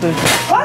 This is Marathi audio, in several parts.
तुझी.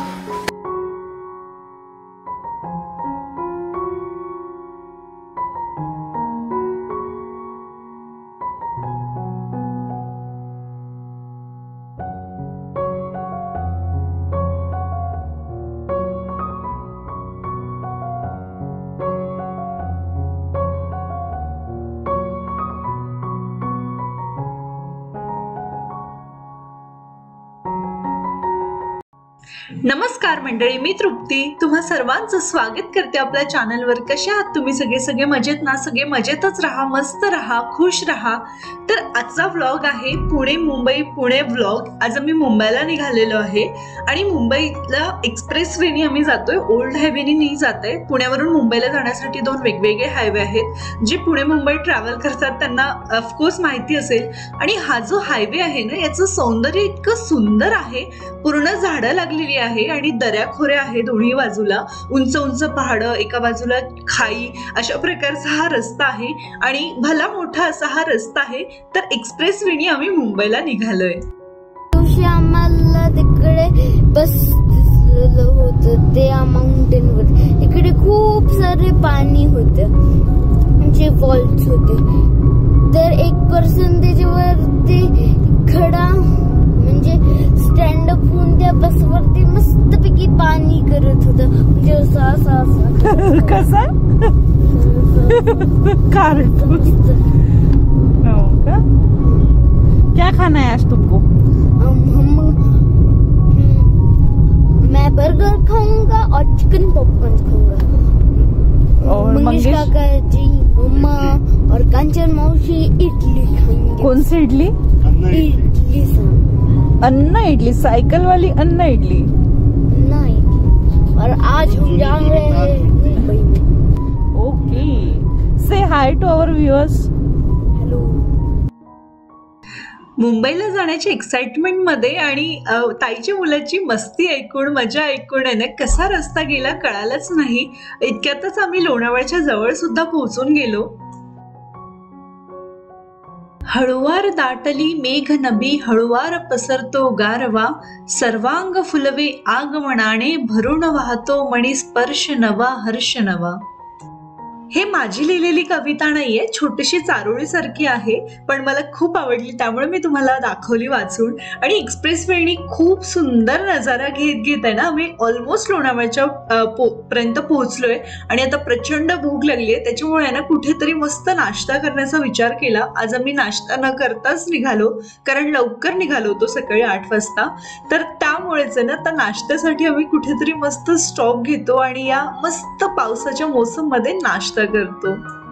नमस्कार मंडळी, मी तृप्ती तुम्हा सर्वांचं स्वागत करते आपल्या चॅनलवर. कशा आहात तुम्ही? सगळे मजेत ना? सगळे मजेतच राहा, मस्त राहा, खुश राहा. तर आजचा व्लॉग आहे पुणे मुंबई पुणे व्लॉग. आज आम्ही मुंबईला निघालेलो आहे आणि मुंबईला एक्सप्रेस वेनी आम्ही जातोय, ओल्ड हायवेनी नाही जातोय. पुण्यावरून मुंबईला जाण्यासाठी दोन वेगवेगळे हायवे आहेत. जे पुणे मुंबई ट्रॅव्हल करतात त्यांना ऑफकोर्स माहिती असेल. आणि हा जो हायवे आहे ना, याचं सौंदर्य इतकं सुंदर आहे. पूर्ण झाडं लागलेली आहे आणि दऱ्याखोऱ्या आहे दोन्ही बाजूला, उंच उंच पहाडं, एका बाजूला खाई, अशा प्रकारचा हा रस्ता आहे आणि भला मोठा असा हा रस्ता आहे. तर एक्सप्रेस वेनी आम्ही मुंबईला निघालोय. आम्हाला तिकडे बस होतं ते माउंटेन वर, इकडे खूप सारे पाणी होतं, म्हणजे फॉल्स होते. तर एक पर्सन त्याच्यावरती खडा म्हणजे स्टँड अप होऊन त्या बसवरती मस्तपैकी पाणी करत होतं, म्हणजे असा असा असा कसा क्या खाना है आज तुमको? मैं बर्गर खाऊंगा और चिकन पॉपकॉर्न खाऊंगा. और मंगेश काका जी, मम्मा और कांचन मौसी इडली खाएंगे. कौन सी इडली? इडली अन्ना इडली, साइकिल वाली अन्ना इडली. नहीं, और आज हम जा रहे हैं मुंबई में. Okay, say hi to our viewers. Hello. मुंबईला जाण्याच्या एक्साइटमेंट मध्ये आणि ताईच्या मुलाची मस्ती ऐकून, मजा ऐकून आहे ना, कसा रस्ता गेला कळालंच नाही. इतक्यातच आम्ही लोणावळ्याच्या जवळ सुद्धा पोहोचून गेलो. हळुवार दाटली मेघ नभी, हळुवार पसरतो गारवा, सर्वांग फुलवे आगमनाने, भरून वाहतो मणी स्पर्श नवा हर्ष नवा. हे माझी लिहिलेली कविता नाहीये, छोटीशी चारोळीसारखी आहे, पण मला खूप आवडली त्यामुळे मी तुम्हाला दाखवली वाचून. आणि एक्सप्रेस वेनी खूप सुंदर नजारा घेत आहे ना, आम्ही ऑलमोस्ट लोणावळ्याच्या पर्यंत पोहोचलोय आणि आता प्रचंड भूक लागली आहे. त्याच्यामुळे ना कुठेतरी मस्त नाश्ता करण्याचा विचार केला. आज आम्ही नाश्ता न करताच निघालो, कारण लवकर निघालो होतो सकाळी 8 वाजता. तर त्यामुळेच ना आता नाश्त्यासाठी आम्ही कुठेतरी मस्त स्टॉप घेतो आणि या मस्त पावसाच्या मोसम मध्ये नाश्ता करतो.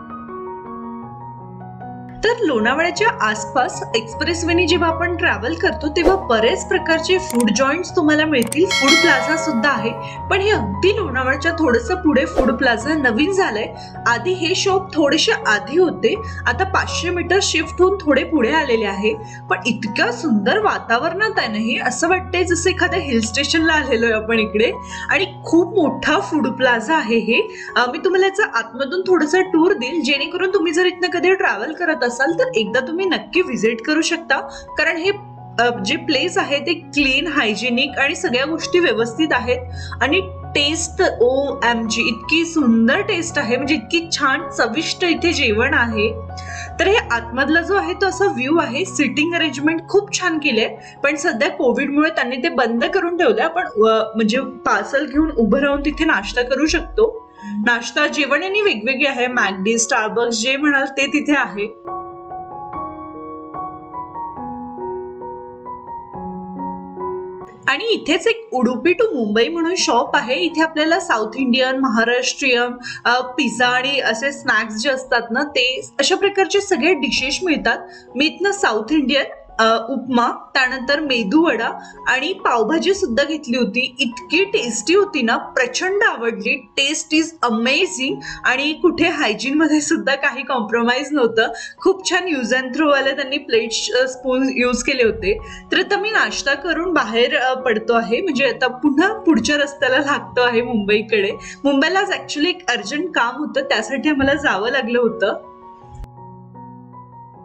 तर लोणावळ्याच्या आसपास एक्सप्रेस वेनी जेव्हा आपण ट्रॅव्हल करतो तेव्हा बरेच प्रकारचे फूड जॉईंट्स तुम्हाला मिळतील. फूड प्लाझा सुद्धा आहे, पण हे अगदी लोणावळ्याच्या थोडंसं पुढे फूड प्लाझा नवीन झालंय. आधी हे शॉप थोडेसे आधी होते, आता 500 मीटर शिफ्ट होऊन थोडे पुढे आलेले आहे. पण इतक्या सुंदर वातावरणात आहे ना, हे असं वाटतंय जसं एखाद्या हिल स्टेशनला आलेलो आहे आपण इकडे. आणि खूप मोठा फूड प्लाझा आहे हे. मी तुम्हाला याचा आतमधून थोडंसं टूर देईल, जेणेकरून तुम्ही जर इथनं कधी ट्रॅव्हल करत असाल तर एकदा तुम्ही नक्की व्हिजिट करू शकता. कारण हे जे प्लेस आहे ते क्लीन, हायजेनिक आणि सगळ्या गोष्टी व्यवस्थित आहेत. आणि टेस्ट OMG इतकी सुंदर टेस्ट आहे, म्हणजे इतकी छान चविष्ट इथे जेवण आहे. तर हे आतमधला जो आहे तो असा व्ह्यू आहे. सिटिंग अरेंजमेंट खूप छान केले, पण सध्या कोविडमुळे त्यांनी ते बंद करून ठेवलंय. आपण म्हणजे पार्सल घेऊन उभं राहून तिथे नाश्ता करू शकतो. नाश्ता जेवण यांनी वेगवेगळे आहे, मॅकडी, स्टारबक्स जे म्हणाल ते तिथे आहे. आणि इथेच एक उडुपी टू मुंबई म्हणून शॉप आहे. इथे आपल्याला साऊथ इंडियन, महाराष्ट्रीयन, पिझ्झा आणि असे स्नॅक्स जे असतात ना, ते अशा प्रकारचे सगळे डिशेस मिळतात. मी इथनं साऊथ इंडियन उपमा, त्यानंतर मेदू वडा आणि पावभाजी सुद्धा घेतली होती. इतकी टेस्टी होती ना, प्रचंड आवडली. टेस्ट इज अमेझिंग आणि कुठे हायजीन मध्ये सुद्धा काही कॉम्प्रोमाइज नव्हतं. खूप छान यूज अँड थ्रो वाले त्यांनी प्लेट, स्पून यूज केले होते. तर आता मी नाश्ता करून बाहेर पडतो आहे, म्हणजे आता पुन्हा पुढच्या रस्त्याला लागतो आहे मुंबईकडे. मुंबईला आज ऍक्च्युली एक अर्जंट काम होतं, त्यासाठी आम्हाला जावं लागलं होतं.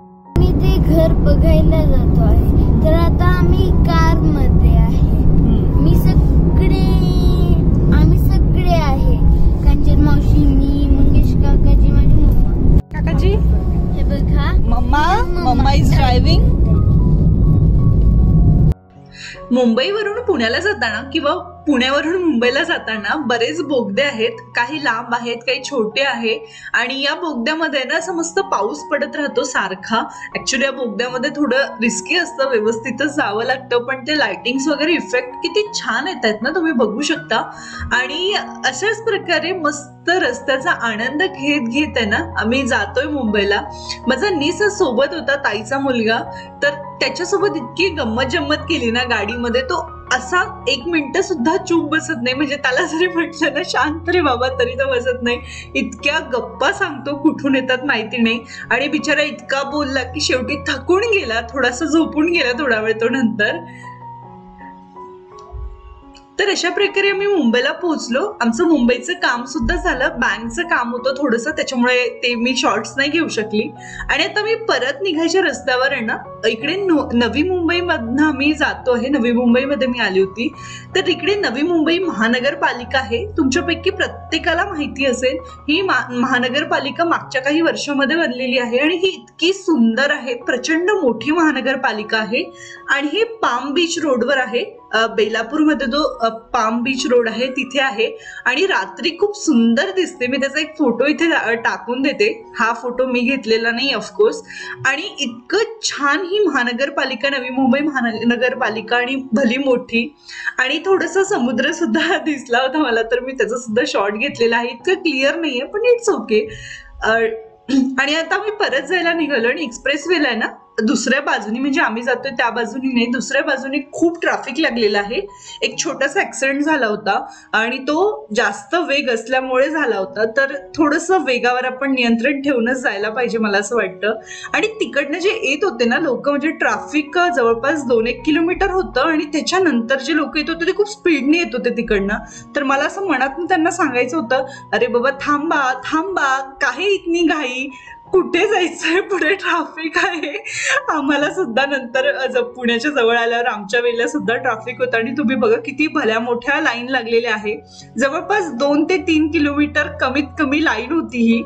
घर बघायला जातो आहे. तर आता आम्ही कार मध्ये आहे. आम्ही सगळे आहे. कांचन मावशी, मी, मंगेश काकाजी, माझी मम्मा. काकाजी हे बघा, मम्मा इज ड्रायव्हिंग. मुंबईवरून पुण्याला जाताना किंवा पुण्यावरून मुंबईला जाताना बरेच बोगदे आहेत. काही लांब आहेत, काही छोटे आहे. आणि या बोगद्यामध्ये ना असं मस्त पाऊस पडत राहतो सारखा. ऍक्च्युली या बोगद्यामध्ये थोडं रिस्की असतं, व्यवस्थितच जावं लागतं, पण ते लाइटिंग्स वगैरे इफेक्ट किती छान येत आहेत ना, तुम्ही बघू शकता. आणि अशाच प्रकारे मस्त रस्त्याचा आनंद घेत आहे ना आम्ही जातोय मुंबईला. माझा नीस सोबत होता, ताईचा मुलगा. तर त्याच्यासोबत इतकी गंमत जम्मत केली ना गाडीमध्ये, तो असा 1 मिनिट सुद्धा चूप बसत नाही. म्हणजे त्याला जरी म्हटलं ना शांत रे बाबा तरी तो बसत नाही. इतक्या गप्पा सांगतो, कुठून येतात माहिती नाही. आणि बिचारा इतका बोलला की शेवटी थकून गेला, थोडासा झोपून गेला थोडा वेळ तो नंतर. तर अशा प्रकारे आम्ही मुंबईला पोहोचलो. आमचं मुंबईचं काम सुद्धा झालं, बँकचं काम होतं थोडंसं, त्याच्यामुळे ते मी शॉर्ट्स नाही घेऊ शकली. आणि आता मी परत निघायच्या रस्त्यावर आहे ना, इकडे नवी मुंबईमधनं आम्ही जातो आहे. नवी मुंबईमध्ये मी आली होती. तर इकडे नवी मुंबई महानगरपालिका आहे. तुमच्यापैकी प्रत्येकाला माहिती असेल, ही महानगरपालिका मागच्या काही वर्षामध्ये बनलेली आहे आणि ही इतकी सुंदर आहे. प्रचंड मोठी महानगरपालिका आहे आणि हे पाम बीच रोडवर आहे. बेलापूरमध्ये जो पाम बीच रोड आहे तिथे आहे. आणि रात्री खूप सुंदर दिसते. मी त्याचा एक फोटो इथे टाकून देते. हा फोटो मी घेतलेला नाही ऑफकोर्स. आणि इतकं छान ही महानगरपालिका, नवी मुंबई महानगरपालिका, आणि भली मोठी. आणि थोडंसं समुद्र सुद्धा दिसला होता मला, तर मी त्याचा सुद्धा शॉट घेतलेला आहे. इतकं क्लिअर नाहीये पण इट्स ओके. आणि आता मी परत जायला निघालो आणि एक्सप्रेस वेला आहे ना, दुसऱ्या बाजूनी, म्हणजे आम्ही जातोय त्या बाजूनी नाही, दुसऱ्या बाजूनी खूप ट्रॅफिक लागलेला आहे. एक छोटासा ऍक्सिडेंट झाला होता आणि तो जास्त वेग असल्यामुळे झाला होता. तर थोडंसं वेगावर आपण नियंत्रण ठेवूनच जायला पाहिजे मला असं वाटतं. आणि तिकडनं जे येत होते ना लोक, म्हणजे ट्रॅफिक जवळपास 2-1 किलोमीटर होतं आणि त्याच्यानंतर जे लोक येत होते ते खूप स्पीडने येत होते तिकडनं. तर मला असं मनातून त्यांना सांगायचं होतं, अरे बाबा थांबा थांबा, काही इतनी घाई, कुठे जायचंय, पुढे ट्रॅफिक आहे. आम्हाला सुद्धा नंतर पुण्याच्या जवळ आल्यावर आमच्या वेळेला सुद्धा ट्रॅफिक होतं. आणि तुम्ही बघा किती भल्या मोठ्या लाईन लागलेल्या आहे. जवळपास 2 ते 3 किलोमीटर कमीत कमी लाईन होती ही.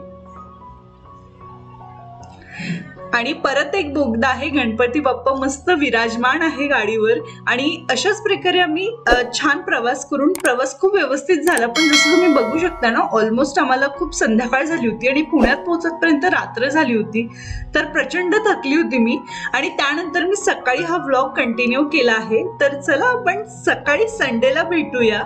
आणि परत एक बोगदा आहे, गणपती बाप्पा मस्त विराजमान आहे गाडीवर. आणि अशाच प्रकारे आम्ही छान प्रवास खूप व्यवस्थित झाला. पण जसं तुम्ही बघू शकता ना, ऑलमोस्ट आम्हाला खूप संध्याकाळ झाली होती आणि पुण्यात पोहोचतपर्यंत रात्र झाली होती. तर प्रचंड थकली होती मी. आणि त्यानंतर मी सकाळी हा व्लॉग कंटिन्यू केला आहे. तर चला आपण सकाळी संडेला भेटूया.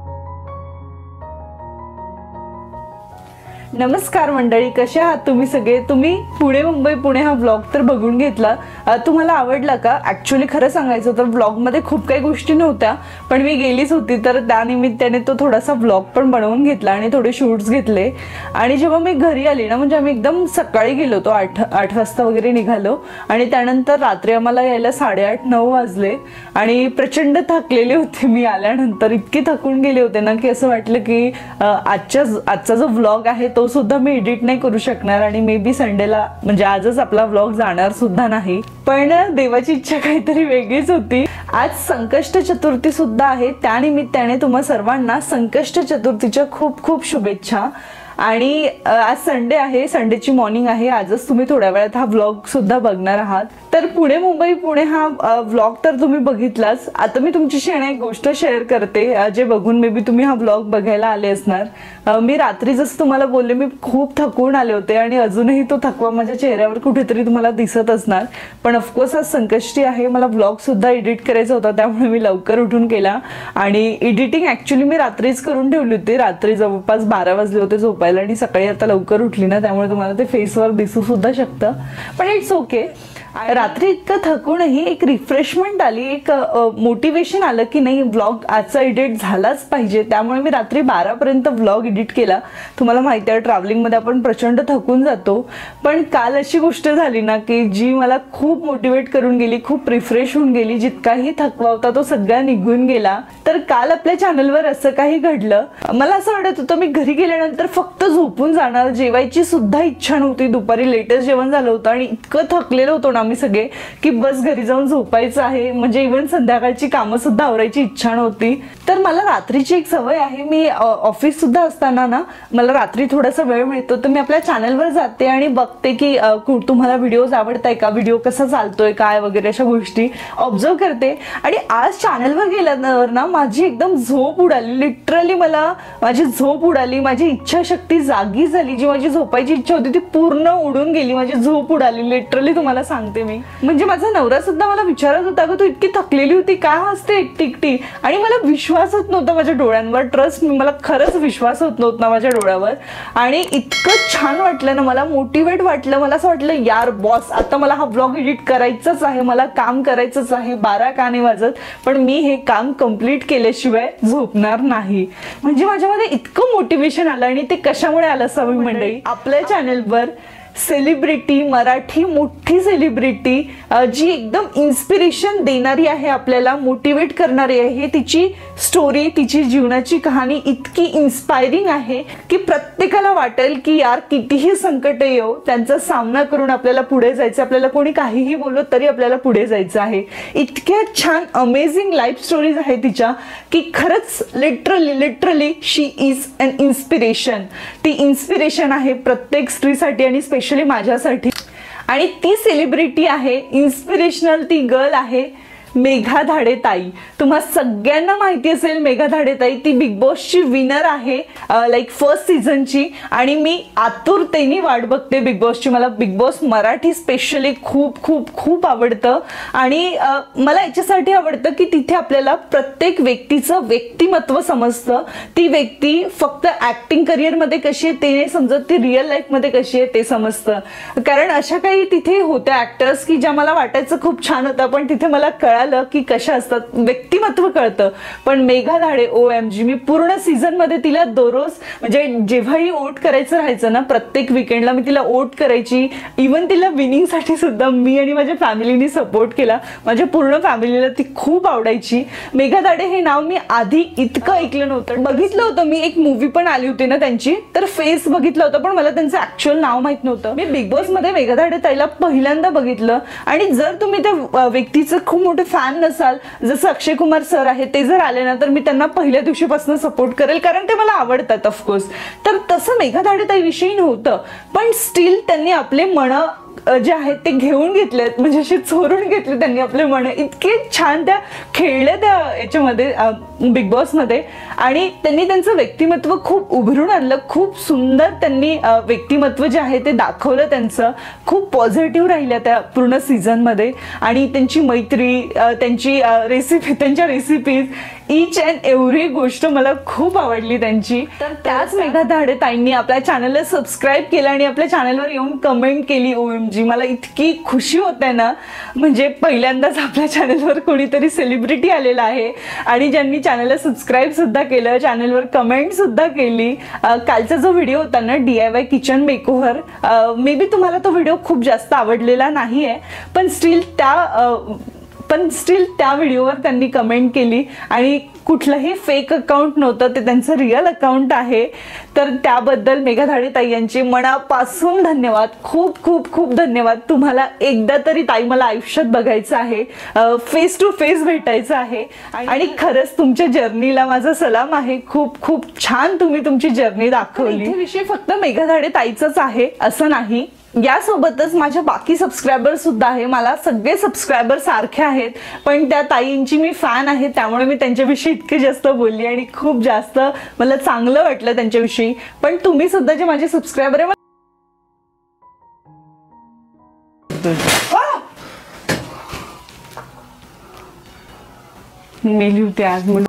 नमस्कार मंडळी, कशा आहात तुम्ही सगळे? तुम्ही पुणे मुंबई पुणे हा व्लॉग तर बघून घेतला. तुम्हाला आवडला का? ऍक्च्युली खरं सांगायचं तर व्लॉगमध्ये खूप काही गोष्टी नव्हत्या, पण मी गेलीच होती तर त्यानिमित्ताने तो थोडासा व्लॉग पण बनवून घेतला आणि थोडे शूट्स घेतले. आणि जेव्हा मी घरी आली ना, म्हणजे आम्ही एकदम सकाळी गेलो होतो, 8 वाजता वगैरे निघालो. आणि त्यानंतर रात्री आम्हाला यायला 8:30-9 वाजले. आणि प्रचंड थकलेले होते मी आल्यानंतर. इतके थकून गेले होते ना की असं वाटलं की आजचा जो व्लॉग आहे तो सुद्धा मी एडिट नाही करू शकणार आणि मे बी संडेला, म्हणजे आजच आपला व्लॉग जाणार सुद्धा नाही. पण देवाची इच्छा काहीतरी वेगळीच होती. आज संकष्ट चतुर्थी सुद्धा आहे. त्यानिमित्ताने तुम्हा सर्वांना संकष्ट चतुर्थीच्या खूप खूप शुभेच्छा. आणि आज संडे आहे, संडेची मॉर्निंग आहे. आजच तुम्ही थोड्या वेळात हा व्लॉग सुद्धा बघणार आहात. तर पुणे मुंबई पुणे हा व्लॉग तर तुम्ही बघितलाच. आता मी तुमच्याशी एक गोष्ट शेअर करते, जे बघून मे बी तुम्ही हा व्लॉग बघायला आले असणार. मी रात्री जसं तुम्हाला बोलले, मी खूप थकून आले होते आणि अजूनही तो थकवा माझ्या चेहऱ्यावर कुठेतरी तुम्हाला दिसत असणार. पण ऑफकोर्स आज संकष्टी आहे, मला व्लॉग सुद्धा एडिट करायचा होता, त्यामुळे मी लवकर उठून केला. आणि एडिटिंग ऍक्च्युली मी रात्रीच करून ठेवली होती. रात्री जवळपास 12 वाजले होते झोपायला आणि सकाळी आता लवकर उठली ना, त्यामुळे तुम्हाला ते फेसवर दिसू सुद्धा शकतं. पण इट्स ओके. रात्री इतकं थकूनही एक रिफ्रेशमेंट आली, एक मोटिवेशन आलं की नाही व्लॉग आजचा एडिट झालाच पाहिजे. त्यामुळे मी रात्री 12 पर्यंत व्लॉग एडिट केला. तुम्हाला माहिती आहे ट्रॅव्हलिंगमध्ये आपण प्रचंड थकून जातो. पण काल अशी गोष्ट झाली ना की जी मला खूप मोटिवेट करून गेली, खूप रिफ्रेश होऊन गेली. जितकाही थकवा होता तो सगळा निघून गेला. तर काल आपल्या चॅनलवर असं काही घडलं. मला असं वाटत होतं मी घरी गेल्यानंतर फक्त झोपून जाणार, जेवायची सुद्धा इच्छा नव्हती. दुपारी लेटेस्ट जेवण झालं होतं आणि इतकं थकलेलं होतं ना आम्ही सगळे की बस घरी जाऊन झोपायचं आहे, म्हणजे इव्हन संध्याकाळची कामं सुद्धा आवरायची इच्छा नव्हती. तर मला रात्रीची एक सवय आहे, मी ऑफिस सुद्धा असताना ना मला रात्री थोडासा वेळ मिळतो तर मी आपल्या चॅनलवर जाते आणि बघते की तुम्हाला व्हिडिओज आवडताय का, व्हिडिओ कसा चालतोय काय वगैरे अशा गोष्टी ऑब्झर्व करते. आणि आज चॅनलवर गेल्यावर ना माझी एकदम झोप उडाली, लिटरली मला माझी झोप उडाली, माझी इच्छाशक्ती जागी झाली, जी माझी झोपायची इच्छा होती ती पूर्ण उडून गेली, माझी झोप उडाली लिटरली तुम्हाला सांगते मी. म्हणजे माझा नवरा सुद्धा मला विचारत होता की तू इतकी थकलेली होती काय हसते एकटी, आणि मला विश्वास होत नव्हता माझ्या डोळ्यांवर. ट्रस्ट मी, मला खरंच विश्वास होत नव्हता माझ्या डोळ्यावर. आणि इतकं छान वाटलं ना, मला मोटिवेट वाटलं, मला असं वाटलं यार बॉस आता मला हा ब्लॉग एडिट करायचंच आहे, मला काम करायचंच आहे, 12 का नाही वाजत पण मी हे काम कंप्लीट केल्याशिवाय झोपणार नाही. म्हणजे माझ्यामध्ये इतकं मोटिवेशन आलं. आणि ते कशामुळे आलं असावं मंडळी, आपल्या चॅनलवर सेलिब्रिटी, मराठी मोठी सेलिब्रिटी जी एकदम इन्स्पिरेशन देणारी आहे, आपल्याला मोटिवेट करणारी आहे, तिची स्टोरी, तिची जीवनाची कहाणी इतकी इन्स्पायरिंग आहे की प्रत्येकाला वाटेल की यार कितीही संकट येऊ त्यांचा सामना करून आपल्याला पुढे जायचं, आपल्याला कोणी काहीही बोललो तरी आपल्याला पुढे जायचं आहे. इतक्या छान अमेझिंग लाईफ स्टोरीज आहे तिच्या की खरंच literally she is an inspiration. ती इन्स्पिरेशन आहे प्रत्येक स्त्रीसाठी आणि स्पेशली माझ्यासाठी. आणि ती सेलिब्रिटी आहे, इन्स्पिरेशनल ती गर्ल आहे मेघा धाडे ताई. तुम्हा सगळ्यांना माहिती असेल मेघा धाडे ताई, ती बिग बॉसची विनर आहे लाईक फर्स्ट सीझनची. आणि मी आतुरतेने वाट बघते बिग बॉसची. मला बिग बॉस मराठी स्पेशली खूप खूप खूप आवडतं. आणि मला याच्यासाठी आवडतं की तिथे आपल्याला प्रत्येक व्यक्तीचं व्यक्तिमत्व समजतं. ती व्यक्ती फक्त ऍक्टिंग करिअरमध्ये कशी आहे ते नाही समजत, ती रिअल लाईफमध्ये कशी आहे ते समजतं. कारण अशा काही तिथे होत्या ऍक्टर्स की ज्या मला वाटायचं खूप छान होतं पण तिथे मला कळालं की कशा असतात, व्यक्तिमत्व कळतं. पण मेघा धाडे OMG, मी पूर्ण सीझन मध्ये तिला दररोज म्हणजे जेव्हाही ओट करायचं राहायचं ना प्रत्येक विकेंडला मी तिला ओट करायची. इव्हन तिला विनिंग साठी सुद्धा मी आणि माझ्या फॅमिलीने सपोर्ट केला. माझ्या पूर्ण फॅमिलीला ती खूप आवडायची. मेघा धाडे हे नाव मी आधी इतकं ऐकलं नव्हतं. बघितलं होतं मी, एक मूवी पण आली होती ना त्यांची, तर फेस बघितलं होतं पण मला त्यांचं ऍक्च्युअल नाव माहित नव्हतं. मी बिग बॉस मध्ये मेघा धाडे ताईला पहिल्यांदा बघितलं. आणि जर तुम्ही त्या व्यक्तीचं खूप मोठं फॅन नसाल, जसं अक्षय कुमार सर आहे ते जर आले ना तर मी त्यांना पहिल्या दिवशीपासून सपोर्ट करेल कारण ते मला आवडतात ऑफकोर्स. तर तसं मेघा धाडे ताई विषयी नव्हतं पण स्टील त्यांनी आपले मन जे आहेत ते घेऊन घेतलेत, म्हणजे असे चोरून घेतले त्यांनी आपले मन. इतके छान त्या खेळल्या त्या याच्यामध्ये बिग बॉस मध्ये. आणि त्यांनी त्यांचं व्यक्तिमत्व खूप उभरून आणलं, खूप सुंदर त्यांनी व्यक्तिमत्व जे आहे ते दाखवलं त्यांचं. खूप पॉझिटिव्ह राहिल्या त्या पूर्ण सीझन मध्ये. आणि त्यांची मैत्री, त्यांची त्यांच्या रेसिपीज, ईच अँड एव्हरी गोष्ट मला खूप आवडली त्यांची. तर त्याच मेघा धाडे ताईंनी आपल्या चॅनलला सबस्क्राईब केलं आणि आपल्या चॅनलवर येऊन कमेंट केली. OMG, मला इतकी खुशी होते ना, म्हणजे पहिल्यांदाच आपल्या चॅनलवर कोणीतरी सेलिब्रिटी आलेला आहे आणि ज्यांनी चॅनलला सबस्क्राईब सुद्धा केलं, चॅनलवर कमेंट सुद्धा केली. कालचा जो व्हिडिओ होता ना DIY kitchen makeover, may be तुम्हाला तो व्हिडिओ खूप जास्त आवडलेला नाहीये पण स्टील त्या व्हिडिओवर त्यांनी कमेंट केली. आणि कुठलंही फेक अकाउंट नव्हतं, ते त्यांचं रिअल अकाउंट आहे. तर त्याबद्दल मेघा धाडे ताई यांचे मनापासून धन्यवाद, खूप खूप खूप धन्यवाद. तुम्हाला एकदा तरी ताई मला आयुष्यात बघायचं आहे, फेस टू फेस भेटायचं आहे. आणि खरंच तुमच्या जर्नीला माझा सलाम आहे. खूप खूप छान तुम्ही तुमची जर्नी दाखवली. विषय फक्त मेघा धाडे ताईचाच आहे असं नाही, यासोबतच माझ्या बाकी सबस्क्रायबर सुद्धा आहे. मला सगळे सबस्क्रायबर सारखे आहेत पण त्या ताईंची मी फॅन आहे त्यामुळे मी त्यांच्याविषयी इतके जास्त बोलली आणि खूप जास्त मला चांगलं वाटलं त्यांच्याविषयी. पण तुम्ही सुद्धा जे माझे सबस्क्रायबर आहे मेली होती आज म्हणून.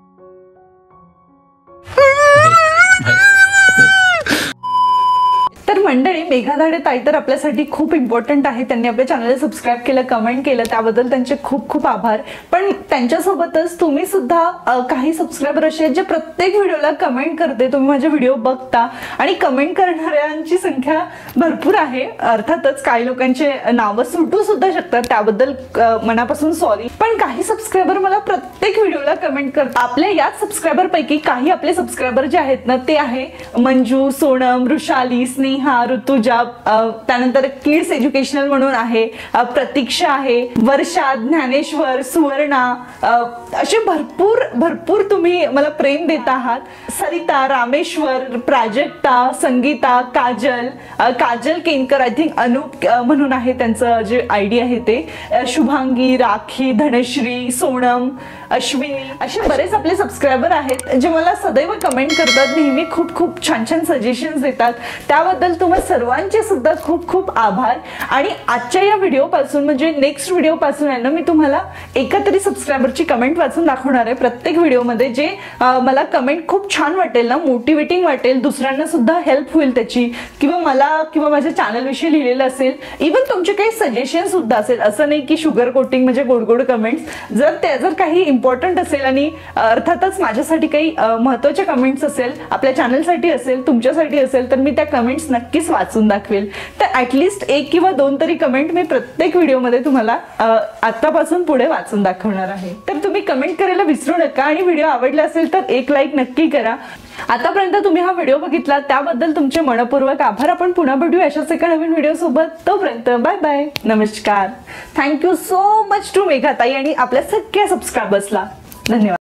तर मंडळी, मेघा धाडे ताई तर आपल्यासाठी खूप इम्पॉर्टंट आहे. त्यांनी आपल्या चॅनलला सबस्क्राईब केलं, कमेंट केलं, त्याबद्दल त्यांचे खूप खूप आभार. पण त्यांच्यासोबतच तुम्ही सुद्धा काही सबस्क्रायबर असे आहेत जे प्रत्येक व्हिडिओला कमेंट करते. तुम्ही माझे व्हिडिओ बघता आणि कमेंट करणाऱ्यांची संख्या भरपूर आहे. अर्थातच काही लोकांचे नावं सुटू सुद्धा शकतात, त्याबद्दल मनापासून सॉरी. पण काही सबस्क्रायबर मला प्रत्येक व्हिडिओला कमेंट करतात. आपल्या याच सबस्क्रायबर पैकी काही आपले सबस्क्रायबर जे आहेत ना ते आहे मंजू, सोनम, वृषाली, स्नेहा, ऋतुजा, पूजा, त्यानंतर किड्स एज्युकेशनल म्हणून आहे, प्रतीक्षा आहे, वर्षा, ज्ञानेश्वर, सुवर्णा, असे भरपूर तुम्ही मला प्रेम देत आहात. सरिता, रामेश्वर, प्राजक्ता, संगीता, काजल केनकर, आय थिंक अनूप म्हणून आहे त्यांचं जे आयडी आहे ते, शुभांगी, राखी, धनश्री, सोनम, अश्विनी, असे बरेच आपले सबस्क्रायबर आहेत जे मला सदैव कमेंट करतात, नेहमी खूप छान सजेशन्स देतात. त्याबद्दल तुम्हा सर्वांचे सुद्धा खूप आभार. आणि आजच्या या व्हिडिओ पासून म्हणजे नेक्स्ट व्हिडिओ पासून आहे ना, मी तुम्हाला एका तरी सबस्क्रायबरची कमेंट वाचून दाखवणार आहे प्रत्येक व्हिडिओमध्ये, जे मला कमेंट खूप छान वाटेल ना, मोटिवेटिंग वाटेल, दुसऱ्यांना सुद्धा हेल्प होईल त्याची, किंवा मला किंवा माझ्या चॅनल विषयी लिहिलेलं असेल, इव्हन तुमचे काही सजेशन सुद्धा असेल. असं नाही की शुगर कोटिंग म्हणजे गोड कमेंट्स, जर काही इम्पॉर्टंट असेल आणि अर्थातच माझ्यासाठी काही महत्त्वाच्या कमेंट्स असेल, आपल्या चॅनलसाठी असेल, तुमच्यासाठी असेल, तर मी त्या कमेंट्स नक्कीच वाचून दाखवेल. तर ऍटलिस्ट 1 किंवा 2 तरी कमेंट मी प्रत्येक व्हिडिओमध्ये तुम्हाला आतापासून पुढे वाचून दाखवणार आहे. तर तुम्ही कमेंट करायला विसरू नका आणि व्हिडिओ आवडला असेल तर एक लाईक नक्की करा. आतापर्यंत तुम्ही हा व्हिडिओ बघितला त्याबद्दल तुमचे मनपूर्वक आभार. आपण पुन्हा भेटू अशाच एका नवीन व्हिडिओ सोबत. तोपर्यंत बाय बाय, नमस्कार. थँक्यू सो मच टू मेघाताई आणि आपल्या सगळ्या सबस्क्रायबर्सला. धन्यवाद.